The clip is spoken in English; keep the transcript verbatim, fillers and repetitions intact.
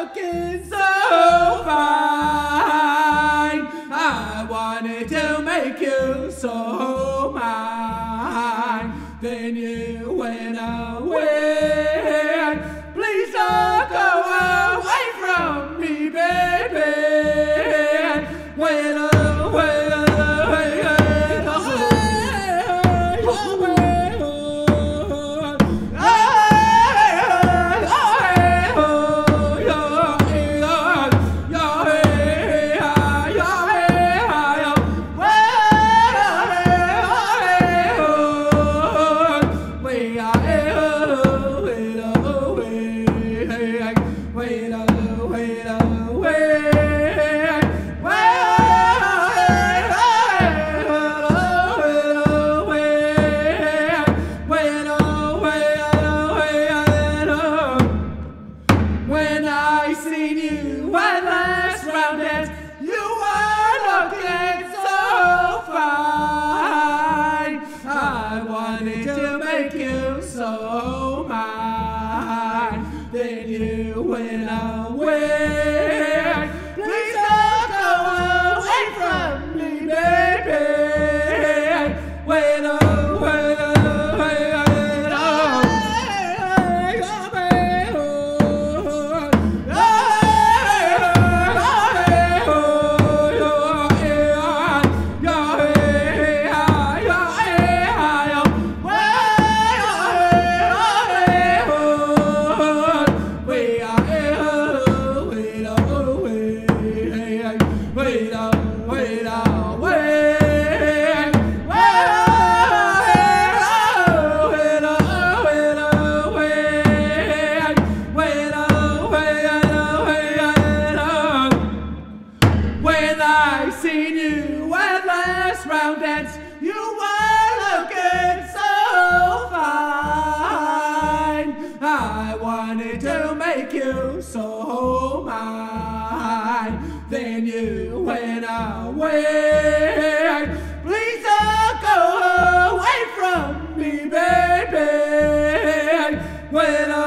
looking so fine. I wanted to make you so mine. Then you went away. Please don't go away from me, baby. Went away. Wait a wait a wait. When I seen you at last round dance, you were looking so fine. I wanted to make you so mine. Then you went away. Please don't go away from me, baby. Wait a wait a wait a Wait up, wait up, wait. Wait up, wait up, wait up, wait. Wait up, wait up, wait up. When I seen you at last round dance, you were looking so fine. I wanted to make you so mine. Then you went away. Please don't go away from me, baby. When I